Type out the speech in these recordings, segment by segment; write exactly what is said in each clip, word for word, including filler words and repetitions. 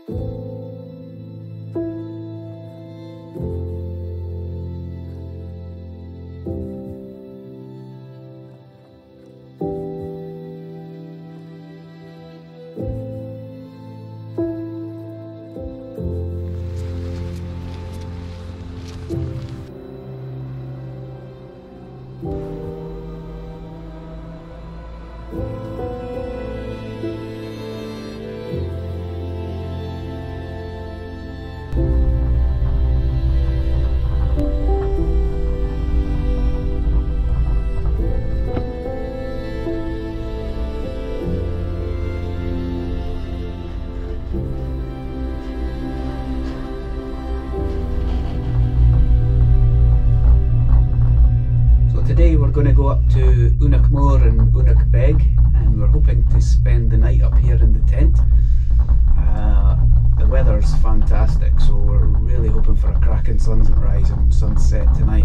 Today we're going to go up to Aonach Mòr and Aonach Beag, and we're hoping to spend the night up here in the tent. Uh, the weather's fantastic, so we're really hoping for a cracking sunrise and sunset tonight.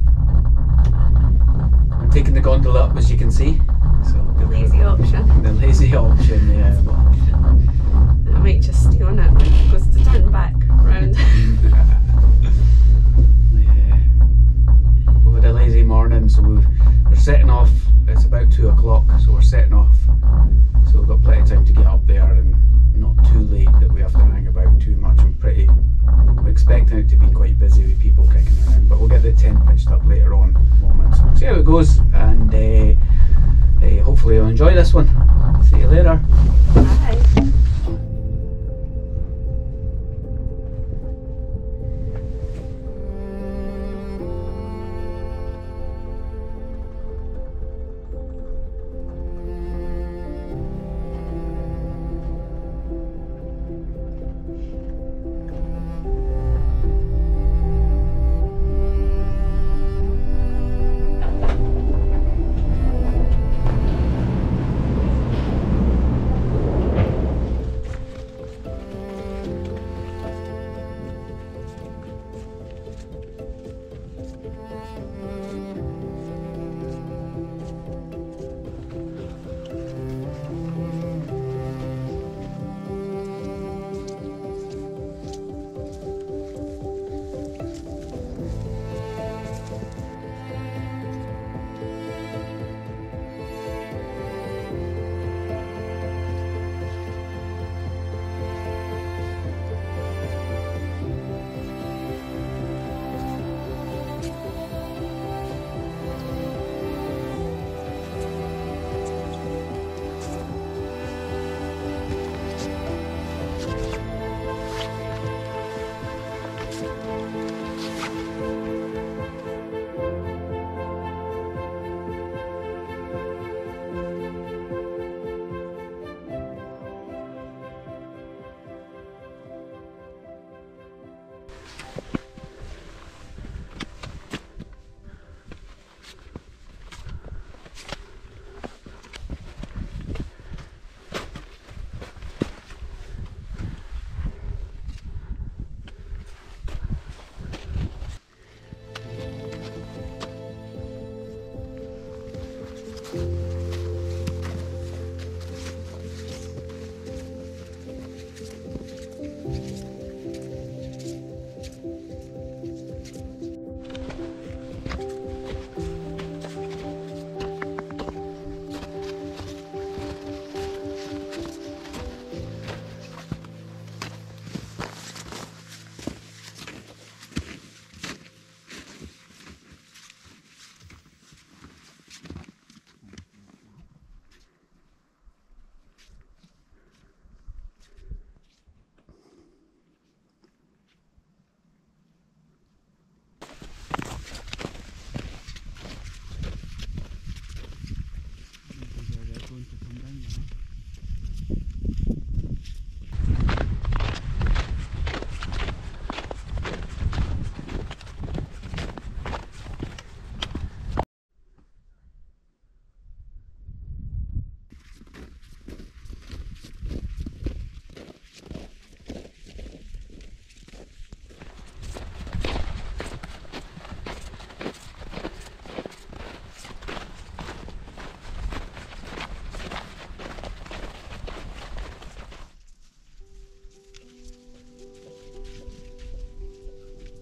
I'm taking the gondola up, as you can see. So the lazy option. The lazy option, yeah. But I might just stay on it when it goes to turn back round. A lazy morning, so we've, we're setting off. It's about two o'clock, so we're setting off, so we've got plenty of time to get up there and not too late that we have to hang about too much. I'm pretty I'm expecting it to be quite busy with people kicking around, but we'll get the tent pitched up later on in a moment, so we'll see how it goes, and uh, uh, hopefully you'll enjoy this one. See you later. Bye.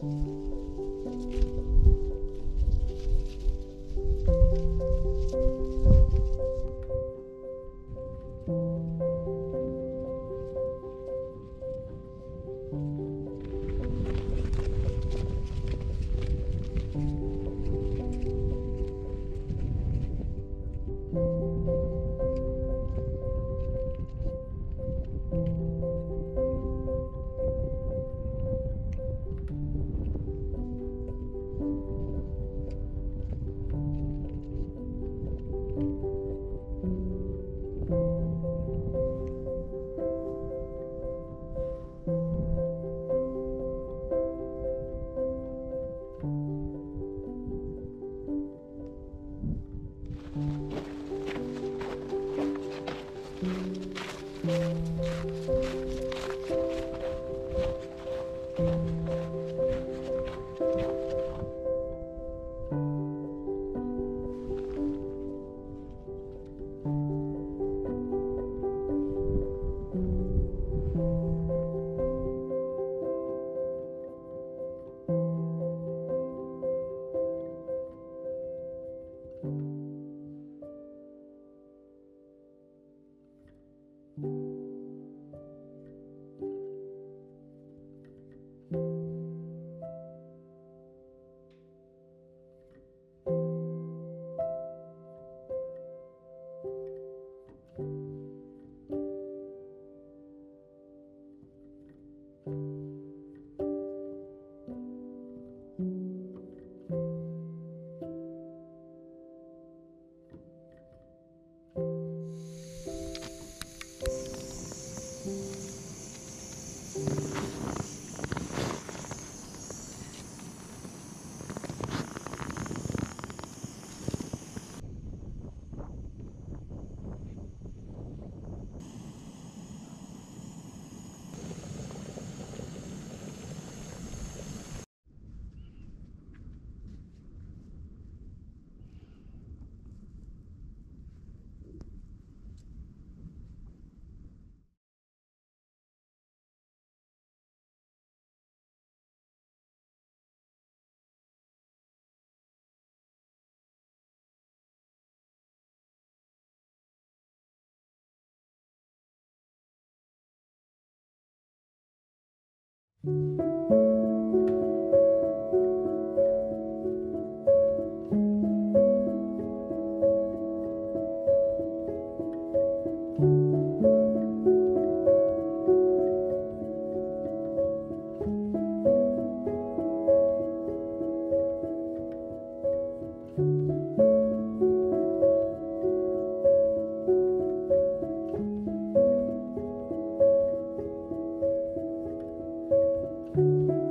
you.